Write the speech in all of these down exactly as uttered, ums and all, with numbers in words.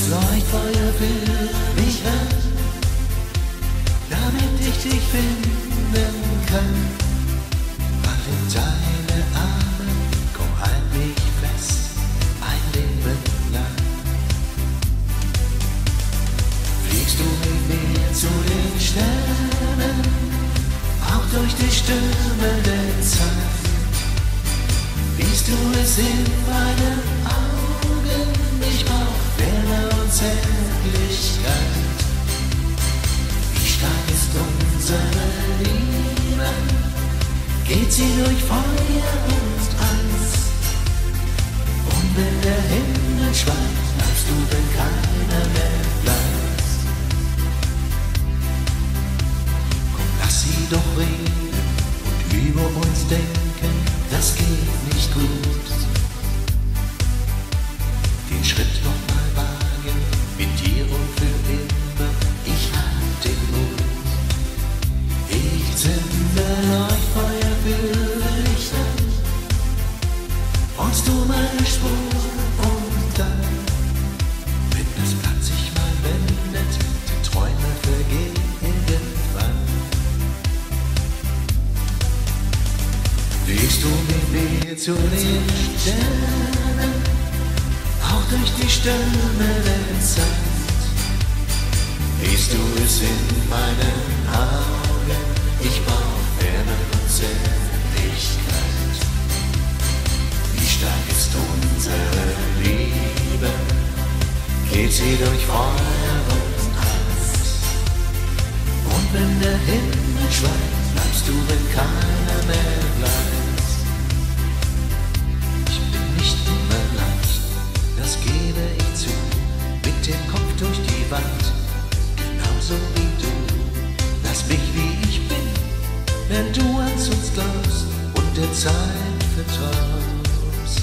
Leuchtfeuer für mich an, damit ich dich finden kann. Fall in deine Arme, komm, halt mich fest, ein Leben lang. Fliegst du mit mir zu den Sternen, auch durch die Stürme der Zeit. Siehst du es in meinen Augen, ich brauch Wärme und Zärtlichkeit. Wie stark ist unsere Liebe, geht sie durch Feuer und Eis. Und wenn der Himmel schweigt, bleibst du, wenn keiner mehr bleibt. Komm, lass sie doch reden und über uns denken, das geht nicht gut. Den Schritt noch mal wagen, mit dir und für immer, ich hab den Mut. Ich zünde Leuchtfeuer für dich an, brauchst du meine Spur und dann, wenn das Blatt sich mal wendet, die Träume vergehen irgendwann. Fliegst du mit mir zu den Sternen, auch durch die Stürme der Zeit. Siehst du es in meinen Augen, ich brauch Wärme und Zärtlichkeit. Wie stark ist unsere Liebe, geht sie durch Feuer und Eis. Und wenn der Himmel schweigt, bleibst du, wenn keiner mehr bleibt. Ich bin nicht immer leicht, das gebe ich zu, mit dem Kopf durch die Wand, genauso wie du. Lass mich, wie ich bin, wenn du an uns glaubst und der Zeit vertraust.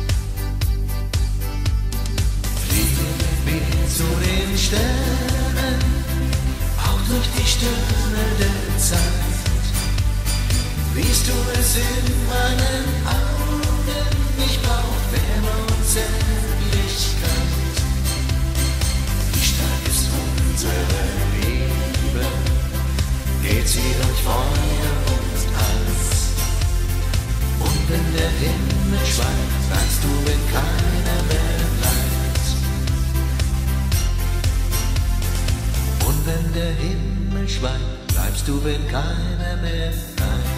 Fliege mit mir zu den Sternen, auch durch die Stürme der Zeit. Siehst du es in meinen Augen, ich brauch Wärme und Zärtlichkeit. Wie stark ist unsere Liebe, geht sie durch Feuer und Eis. Und wenn der Himmel schweigt, bleibst du, wenn keiner mehr bleibt. Und wenn der Himmel schweigt, bleibst du, wenn keiner mehr bleibt.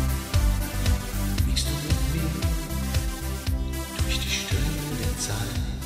Fliegst du mit mir durch die Stürme der Zeit.